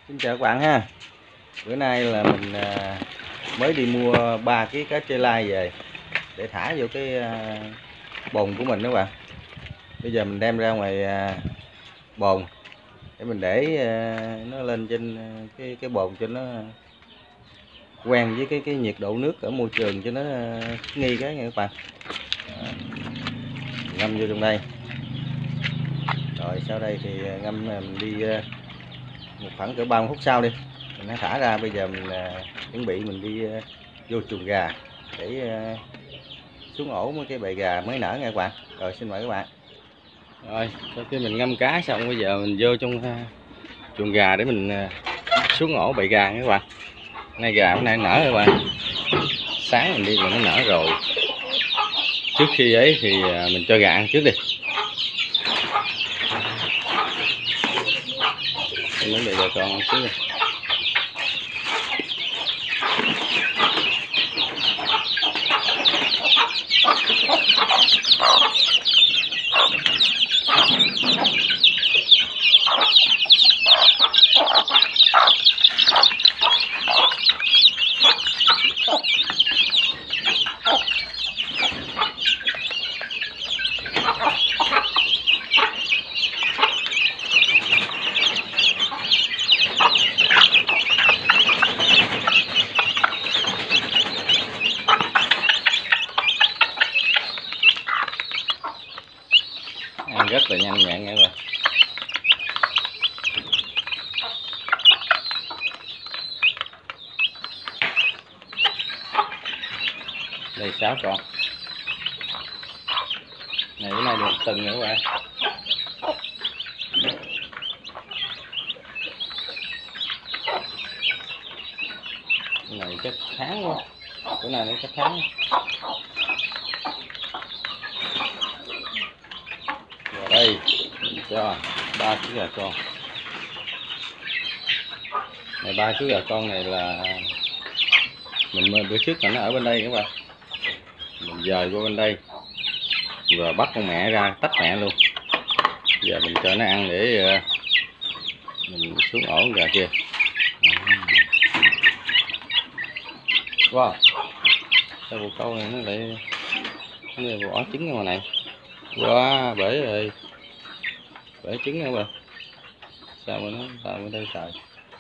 Xin chào các bạn ha. Bữa nay là mình mới đi mua 3 kg cá trê lai về để thả vô cái bồn của mình đó các bạn. Bây giờ mình đem ra ngoài bồn để mình để nó lên trên cái bồn cho nó quen với cái nhiệt độ nước ở môi trường cho nó nghi cái nha các bạn. Ngâm vô trong đây. Rồi sau đây thì ngâm mình đi một khoảng cỡ 30 phút sau đi mình đã thả ra. Bây giờ mình chuẩn bị mình đi vô chuồng gà để xuống ổ mấy cái bầy gà mới nở nha các bạn. Rồi xin mời các bạn. Rồi sau khi mình ngâm cá xong, bây giờ mình vô trong chuồng gà để mình xuống ổ bầy gà nha các bạn. Nay gà bữa nay nở các bạn, sáng mình đi mà nó nở rồi. Trước khi ấy thì mình cho gà ăn trước đi. Mấy bầy gà con ăn trước đi. Ăn rất là nhanh nhẹn nha các bạn. Đây 6 con. Này bữa nay được từng nữa các bạn. Cái này chắc tháng quá. Bữa nay nó chắc tháng. Rồi đây mình cho 3 kg gà con. Này 3 kg gà con này là mình bữa trước là nó ở bên đây các bạn. Mình dời qua bên đây rồi bắt con mẹ ra tách mẹ luôn. Giờ mình cho nó ăn để mình xuống ổ con gà kia. Wow, sao bồ câu này nó lại bỏ trứng ra ngoài này. Wow, bể rồi, bể trứng nữa bạn. Sao mà nó tạo ở đây trời.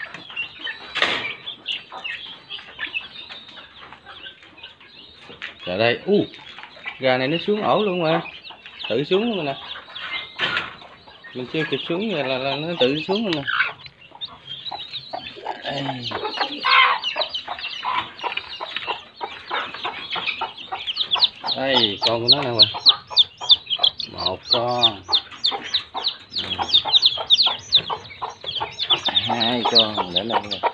Trời đây, gà này nó xuống ổ luôn mà, tự xuống luôn nè. Mình chưa kịp xuống là nó tự xuống luôn nè. Đây con của nó nè bạn, một con, hai con để lên này,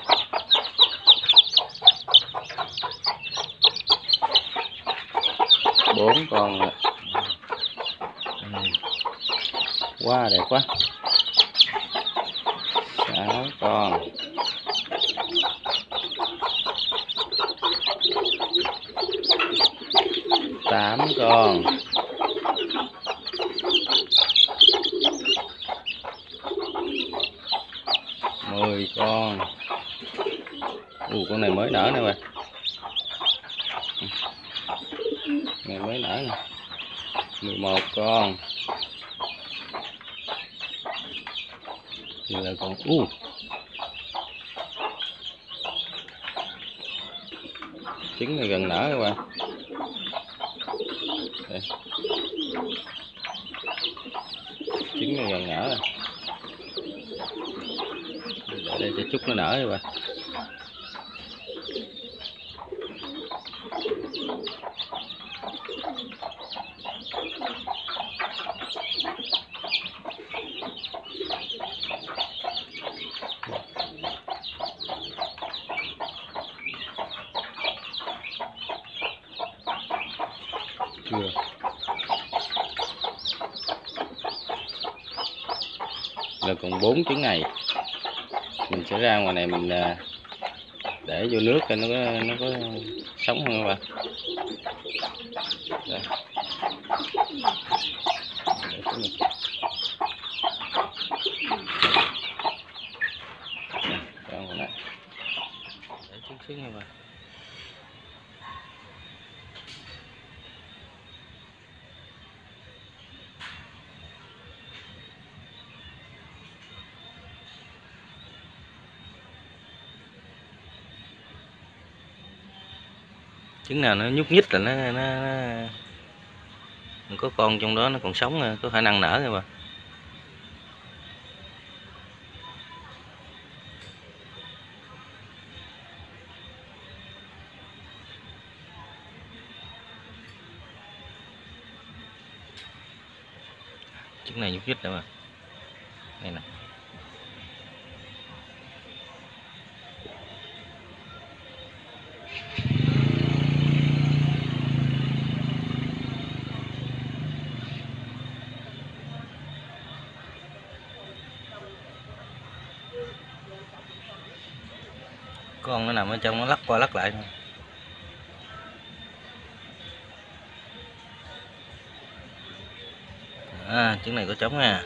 bốn con rồi. Quá đẹp quá. 6 con, 8 con, 10 con. Con này mới nở nè bạn. Này mới nở nè. 11 con. Thì là còn trứng này gần nở các bạn. Đây. Trứng này gần nở rồi. Để đây cho chút nó nở các bạn. Chưa. Là còn 4 trứng này. Mình sẽ ra ngoài này mình để vô nước cho nó có sống hơn các bạn. Đây. Trứng nào nó nhúc nhích là nó có con trong đó nó còn sống, có khả năng nở rồi mà. Trứng này nhúc nhích rồi mà. Đây nè. Con nó nằm ở trong, nó lắc qua lắc lại thôi. Trứng này có trống nha.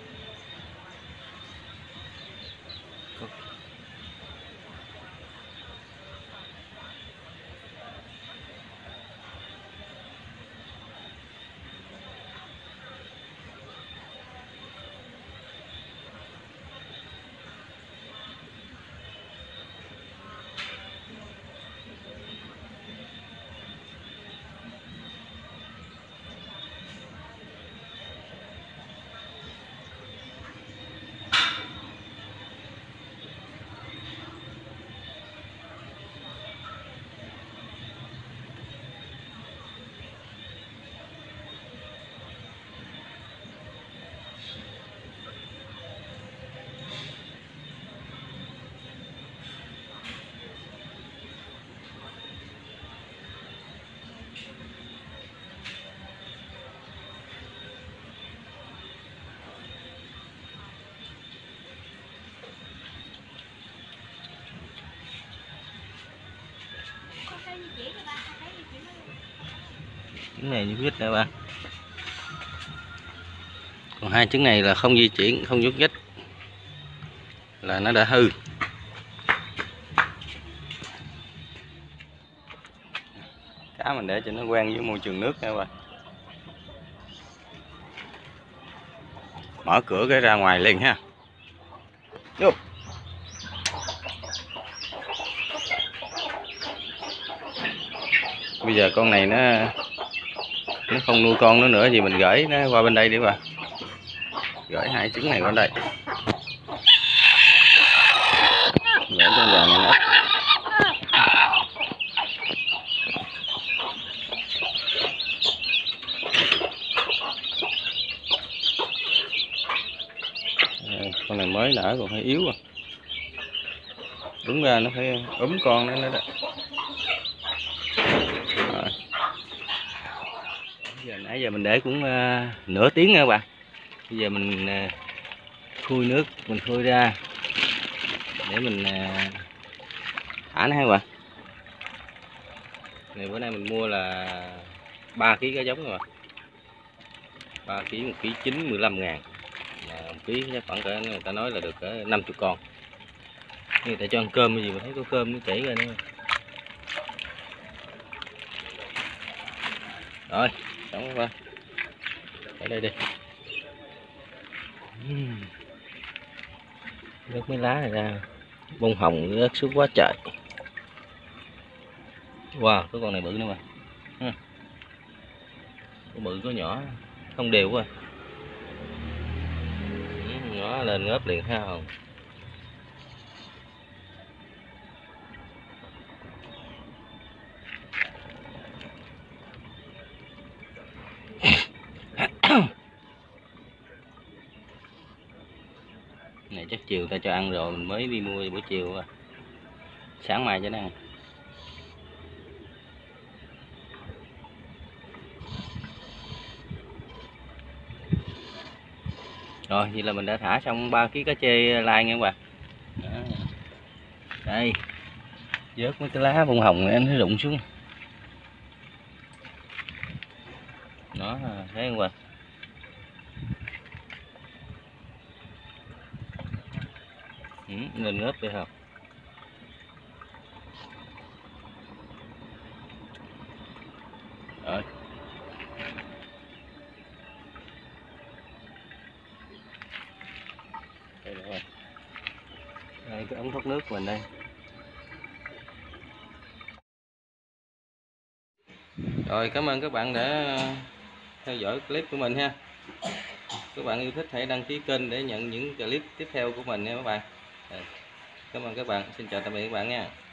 Trứng này nhúc nhích nè bạn. Còn hai trứng này là không di chuyển, không nhúc nhích là nó đã hư. Cá mình để cho nó quen với môi trường nước nha các bạn. Mở cửa cái ra ngoài liền ha. Vô. Bây giờ con này nó không nuôi con nó nữa thì mình gửi nó qua bên đây đi bà. Gửi hai trứng này qua đây. Gửi con gà này ấp. Con này mới nở còn hơi yếu à. Đúng ra nó phải ốm con nữa đó. Nãy giờ mình để cũng nửa tiếng nha các bạn. Bây giờ mình khui nước, mình khui ra để mình thả nó ha các bạn. Này bữa nay mình mua là 3 kg cá giống rồi. 3 kg, 1 kg 9 15.000. 1 kg chắc khoảng cỡ, người ta nói là được cỡ 50 con. Người ta cho ăn cơm gì mà thấy có cơm nó chảy ra nữa. Rồi, xong rồi. Ở đây đi. Rớt mấy lá này ra. Bông hồng rớt xuống quá trời. Wow, có con này bự nữa mà. Có bự có nhỏ, không đều quá. Nó lên ngớp liền ha không. Này chắc chiều ta cho ăn rồi, mình mới đi mua buổi chiều rồi. Sáng mai cho nó ăn. Rồi, vậy là mình đã thả xong 3 kg cá chê lai nha các bạn. Đây. Vớt mấy cái lá bông hồng này nó rụng xuống. Đó, thấy không bạn? Lên ngớp đây không? Rồi. Đây rồi. Đây cái ống thoát nước của mình đây. Rồi, cảm ơn các bạn đã theo dõi clip của mình ha. Các bạn yêu thích hãy đăng ký kênh để nhận những clip tiếp theo của mình nha các bạn. Cảm ơn các bạn, xin chào tạm biệt các bạn nha.